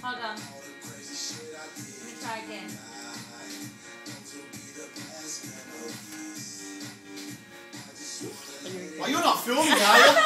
Hold on. Let me try again. Oh, you're not filming, are you?